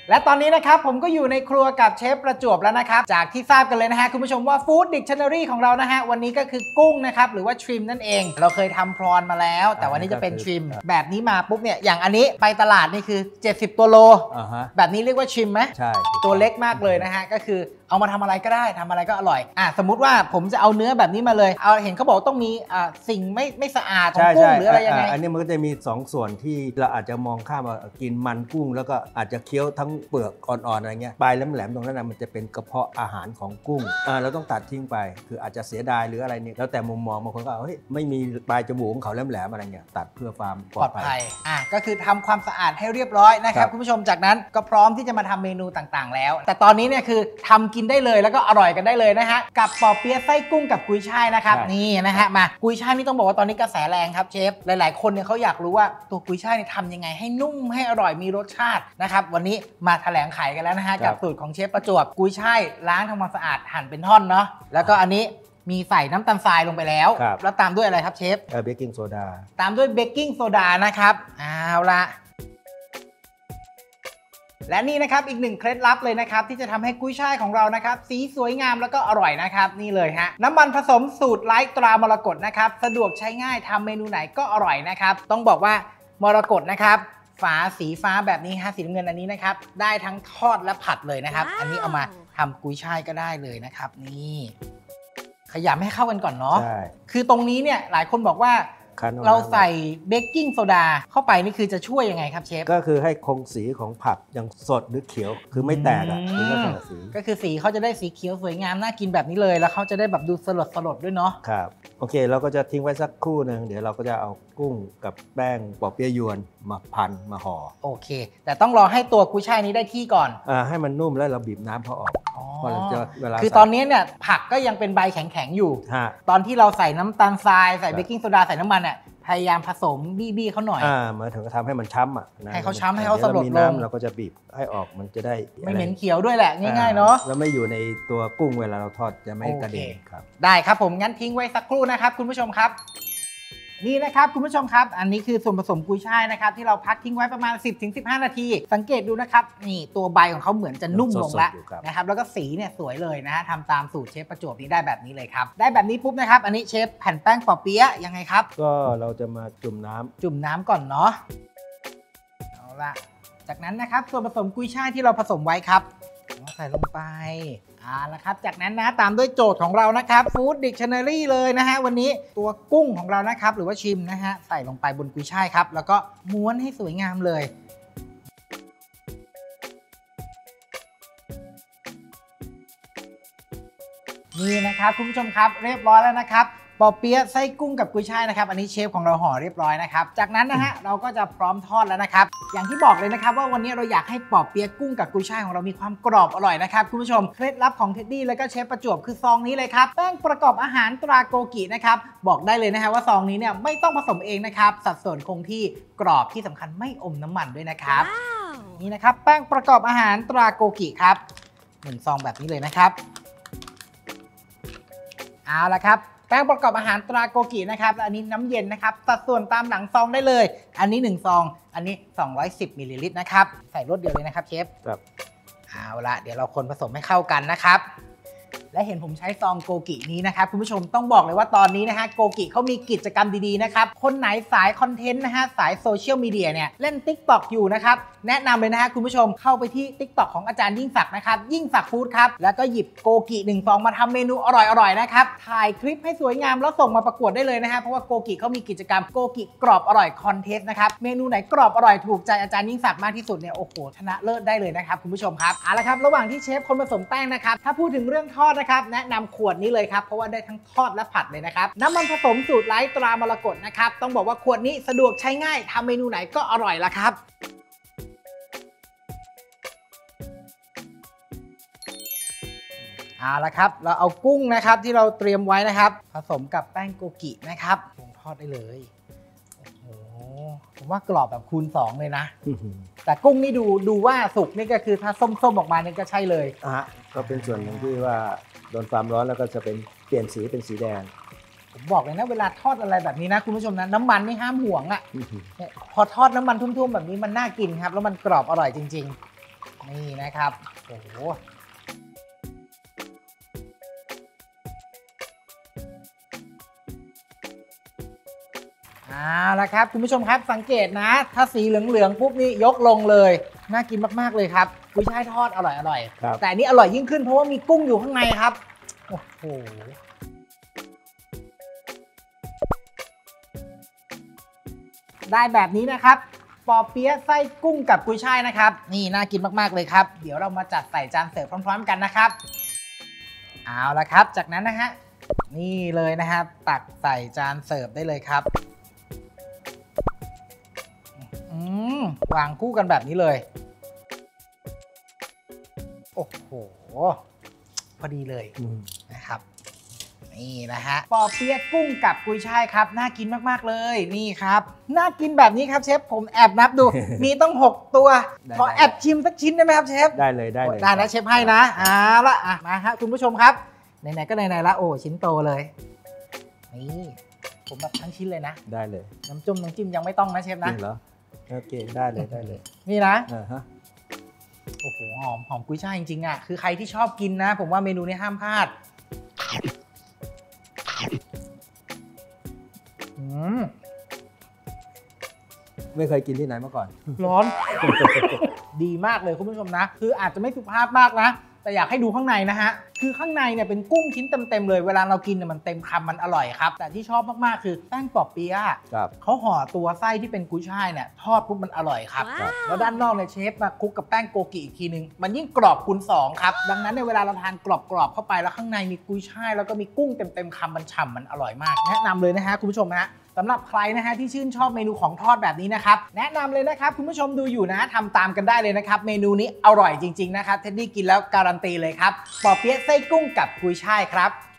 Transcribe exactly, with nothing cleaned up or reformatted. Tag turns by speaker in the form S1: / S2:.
S1: และตอนนี้นะครับผมก็อยู่ในครัวกับเชฟประจวบแล้วนะครับจากที่ทราบกันเลยนะฮะคุณผู้ชมว่าฟู้ดดิกชันนารีของเรานะฮะวันนี้ก็คือกุ้งนะครับหรือว่าทริมนั่นเองเราเคยทำพรอนมาแล้วแต่วันนี้จะเป็นทริมแบบนี้มาปุ๊บเนี่ยอย่างอันนี้ไปตลาดนี่คือเจ็ดสิบตัวโลแบบนี้เรียกว่าทริมไหมใช่ตัวเล็กมากเลยนะฮะก็คือเอามาทำอะไรก็ได้ทำอะไรก็อร่อยอ่ะสมมุติว่าผมจะเอาเนื้อแบบนี้มาเลยเอาเห็นเขาบอกต้องมีอ่าสิ่งไม่ไม่สะอาดของกุ้งหรืออะไรยังไง
S2: อันนี้มันก็จะมีสองส่วนที่เราอาจจะมองข้ามว่ากินมันกุ้งแล้วก็อาจจะเคี้ยวทั้งเปลือกอ่อนๆอะไรเงี้ยปลายแหลมๆตรงนั้นมันจะเป็นกระเพาะอาหารของกุ้งอ่าเราต้องตัดทิ้งไปคืออาจจะเสียดายหรืออะไรเนี่ยแล้วแต่มุมมองบางคนก็เฮ้ยไม่มีปลายจมูกของเขาแหลมๆอะไรเงี้ยตัดเพื่อความปลอดภัย
S1: อ่ะก็คือทำความสะอาดให้เรียบร้อยนะครับคุณผู้ชมจากนั้นก็พร้อมที่จะมาทำเมนูต่างๆแล้วแต่ตอนนี้เนี่ยคือทำกินได้เลยแล้วก็อร่อยกันได้เลยนะฮะกับปอเปี๊ยะไส้กุ้งกับกุยช่ายนะครับนี่นะฮะมากุยช่ายนี่ต้องบอกว่าตอนนี้กระแสแรงครับเชฟหลายๆคนเนี่ยเขาอยากรู้ว่าตัวกุยช่ายเนี่ยทำยังไงให้นุ่มให้อร่อยมีรสชาตินะครับวันนี้มาแถลงไขกันแล้วนะฮะกับสูตรของเชฟประจวบกุยช่ายล้างทำความสะอาดหั่นเป็นท่อนเนาะแล้วก็อันนี้มีใส่น้ำตาลทรายลงไปแล้วแล้วตามด้วยอะไรครับเชฟ
S2: เบกกิ้งโซดา
S1: ตามด้วยเบกกิ้งโซดานะครับเอาละและนี่นะครับอีกหนึ่งเคล็ดลับเลยนะครับที่จะทำให้กุ้ยช่ายของเรานะครับสีสวยงามแล้วก็อร่อยนะครับนี่เลยฮะน้ำมันผสมสูตรไร้ตรามรกตนะครับสะดวกใช้ง่ายทำเมนูไหนก็อร่อยนะครับต้องบอกว่ามรกตนะครับฝาสีฟ้าแบบนี้ฮะสีน้ำเงินอันนี้นะครับได้ทั้งทอดและผัดเลยนะครับ wow. อันนี้เอามาทำกุ้ยช่ายก็ได้เลยนะครับนี่ขยำให้เข้ากันก่อนเนาะคือตรงนี้เนี่ยหลายคนบอกว่าเราใส่เบกกิ้งโซดาเข้าไปนี่คือจะช่วยยังไงครับเชฟ
S2: ก็คือให้คงสีของผักยังสดหรือเขียวคือไม่แตกอ่ะถึงจะใส่สี
S1: ก็คือสีเขาจะได้สีเขียวสวยงามน่ากินแบบนี้เลยแล้วเขาจะได้แบบดูสลดสลดด้วยเนาะ
S2: ครับโอเคเราก็จะทิ้งไว้สักครู่หนึ่งเดี๋ยวเราก็จะเอากุ้งกับแป้งปอเปี๊ยะยวนมาพันมาห่อ
S1: โอเคแต่ต้องรอให้ตัวกุ้ยช่ายนี้ได้ที่ก่อน
S2: อ่าให้มันนุ่มแล้วเราบีบน้ำเขาออก
S1: คือตอนนี้เนี่ยผักก็ยังเป็นใบแข็งๆอยู่ตอนที่เราใส่น้ำตาลทรายใส่เบกกิ้งโซดาใส่น้ำมันเนี่ยพยายามผสมบี้ๆเขาหน่อย
S2: อ่าเหมือนถึงจะทำให้มันช้ำอ่ะ
S1: ให้เขาช้ำให้เขาสลดลง
S2: เราก็จะบีบให้ออกมันจะได้
S1: ไม่เหม็นเขียวด้วยแหละง่ายๆเนาะ
S2: แล้วไม่อยู่ในตัวกุ้งเวลาเราทอดจะไม่กระเด็นครับ
S1: ได้ครับผมงั้นทิ้งไว้สักครู่นะครับคุณผู้ชมครับนี่นะครับคุณผู้ชมครับอันนี้คือส่วนผสมกุยช่ายนะครับที่เราพักทิ้งไว้ประมาณ สิบถึงสิบห้า นาทีสังเกตดูนะครับนี่ตัวใบของเขาเหมือนจะนุ่มลงแล้วนะครับแล้วก็สีเนี่ยสวยเลยนะฮะทำตามสูตรเชฟประจวบนี้ได้แบบนี้เลยครับได้แบบนี้ปุ๊บนะครับอันนี้เชฟแผ่นแป้งปอเปี๊ยะยังไงครับ
S2: ก็เราจะมาจุ่มน้ำ
S1: จุ่มน้ำก่อนเนาะเอาละจากนั้นนะครับส่วนผสมกุยช่ายที่เราผสมไว้ครับใส่ลงไปอ่าแล้วครับจากนั้นนะตามด้วยโจทย์ของเรานะครับฟู้ดดิกชันนารีเลยนะฮะวันนี้ตัวกุ้งของเรานะครับหรือว่าชิมนะฮะใส่ลงไปบนกุยช่ายครับแล้วก็ม้วนให้สวยงามเลยนี่นะครับคุณผู้ชมครับเรียบร้อยแล้วนะครับปอเปี๊ยะไส้กุ้งกับกุยช่ายนะครับอันนี้เชฟของเราห่อเรียบร้อยนะครับจากนั้นนะฮะเราก็จะพร้อมทอดแล้วนะครับอย่างที่บอกเลยนะครับว่าวันนี้เราอยากให้ปอเปี๊ยะกุ้งกับกุยช่ายของเรามีความกรอบอร่อยนะครับคุณผู้ชมเคล็ดลับของเท็ดดี้และก็เชฟประจวบคือซองนี้เลยครับแป้งประกอบอาหารตราโกกินะครับบอกได้เลยนะฮะว่าซองนี้เนี่ยไม่ต้องผสมเองนะครับสัดส่วนคงที่กรอบที่สำคัญไม่อมน้ำมันด้วยนะครับ wow. นี่นะครับแป้งประกอบอาหารตราโกกิครับหนึ่งซองแบบนี้เลยนะครับเอาละครับแป้งประกอบอาหารตราโกกินะครับและอันนี้น้ำเย็นนะครับสัดส่วนตามหลังซองได้เลยอันนี้หนึ่งซองอันนี้สองร้อยสิบมิลลิลิตรนะครับใส่รวดเดียวเลยนะครับเชฟครับเอาละเดี๋ยวเราคนผสมให้เข้ากันนะครับและเห็นผมใช้ซองโกกินี้นะครับคุณผู้ชมต้องบอกเลยว่าตอนนี้นะฮะโกกิเขามีกิจกรรมดีๆนะครับคนไหนสายคอนเทนต์นะฮะสายโซเชียลมีเดียเนี่ยเล่น ติ๊กต็อก อยู่นะครับแนะนำเลยนะฮะคุณผู้ชมเข้าไปที่ ติ๊กต็อก ของอาจารย์ยิ่งศักดิ์นะครับยิ่งศักดิ์ฟู้ดครับแล้วก็หยิบโกกิหนึ่งซองมาทำเมนูอร่อยๆนะครับถ่ายคลิปให้สวยงามแล้วส่งมาประกวดได้เลยนะฮะเพราะว่าโกกิเขามีกิจกรรมโกกิกรอบอร่อยคอนเทสต์นะครับเมนูไหนกรอบอร่อยถูกใจอาจารย์ยิ่งศักดิ์มากที่สุดเนี่ยโอ้โหชนะเลิศได้เลยนะครับคุณผู้ชมครับเอาละครับระหว่างที่เชฟคนผสมแป้งนะครับถ้าพูดถึงเรื่องทอดนะครับแนะนำขวดนี้เลยครับเพราะว่าได้ทั้งทอดและผัดเลยนะครับน้ำมันผสมสูตรไร้ตรามรกตนะครับต้องบอกว่าขวดนี้สะดวกใช้ง่ายทำเมนูไหนก็อร่อยละครับเอาละครับเราเอากุ้งนะครับที่เราเตรียมไว้นะครับผสมกับแป้งโกกินะครับลงทอดได้เลยโอ้โหผมว่ากรอบแบบคูณสองเลยนะแต่กุ้งนี่ดูดูว่าสุกนี่ก็คือถ้าส้มๆออกมานี่ก็ใช่เลย
S2: อ่ะก็เป็นส่วนหนึ่งที่ว่าโดนความร้อนแล้วก็จะเป็นเปลี่ยนสีเป็นสีแดง
S1: ผมบอกเลยนะเวลาทอดอะไรแบบนี้นะคุณผู้ชมนะน้ำมันนี่ห้ามห่วงอ่ะพอทอดน้ำมันทุ่มๆแบบนี้มันน่ากินครับแล้วมันกรอบอร่อยจริงๆนี่นะครับโอ้โหเอาละครับคุณผู้ชมครับสังเกตนะ ถ้าสีเหลืองๆปุ๊บนี่ยกลงเลยน่ากินมากๆเลยครับกุ้ยช่ายทอดอร่อยอร่อยแต่อันนี้อร่อยยิ่งขึ้นเพราะว่ามีกุ้งอยู่ข้างในครับโอ้โหได้แบบนี้นะครับปอเปี๊ยะไส้กุ้งกับกุ้ยช่ายนะครับนี่น่ากินมากๆเลยครับเดี๋ยวเรามาจัดใส่จานเสิร์ฟพร้อมๆกันนะครับเอาละครับจากนั้นนะฮะนี่เลยนะครับตักใส่จานเสิร์ฟได้เลยครับอืมวางคู่กันแบบนี้เลยโอ้โหพอดีเลยนะครับนี่นะฮะปอเปี๊ยะกุ้งกับกุยช่ายครับน่ากินมากๆเลยนี่ครับน่ากินแบบนี้ครับเชฟผมแอบนับดู มีต้องหกตัวขอแอบชิมสักชิ้นได้ไหมครับเชฟ
S2: ได้เลยได้เลย
S1: ได้นะเชฟให้นะเอาละอ่ะมาครับคุณผู้ชมครับไหนๆก็ไหนๆละโอ้ชิ้นโตเลยนี่ผมแบบทั้งชิ้นเลยนะ
S2: ได้เลย
S1: น้ำจุ่มน้ำจิ้มยังไม่ต้องนะเชฟนะ
S2: จริงเหรอโอเคได้เลยได้เลย
S1: นี่นะ
S2: อ่าฮะ
S1: โอ้โหหอมหอมกุ้ยช่ายจริงๆอ่ะคือใครที่ชอบกินนะผมว่าเมนูนี้ห้ามพลาดอืม
S2: ไม่เคยกินที่ไหนมาก่อน
S1: ร้อน ดีมากเลยคุณผู้ชมนะคืออาจจะไม่สุภาพมากนะแต่อยากให้ดูข้างในนะฮะคือข้างในเนี่ยเป็นกุ้งชิ้นเต็มๆเลยเวลาเรากินเนี่ยมันเต็มคำมันอร่อยครับแต่ที่ชอบมากๆคือแป้งปอเปี๊ยะเขาห่อตัวไส้ที่เป็นกุ้ยช่ายเนี่ยทอดปุ๊บมันอร่อยครับแล้วด้านนอกเนี่ยเชฟมาคลุกกับแป้งโกกิอีกทีนึงมันยิ่งกรอบคูณสองครับดังนั้นในเวลาเราทานกรอบๆเข้าไปแล้วข้างในมีกุ้ยช่ายแล้วก็มีกุ้งเต็มๆคำมันฉ่ำมันอร่อยมากแนะนำเลยนะฮะคุณผู้ชมฮะสำหรับใครนะฮะที่ชื่นชอบเมนูของทอดแบบนี้นะครับแนะนำเลยนะครับคุณผู้ชมดูอยู่นะทำตามกันได้เลยนะครับเมนูนี้อร่อยจริงๆนะครับเท็ดดี้กินแล้วการันตีเลยครับปอเปี๊ยะไส้กุ้งกับกุยช่ายครับ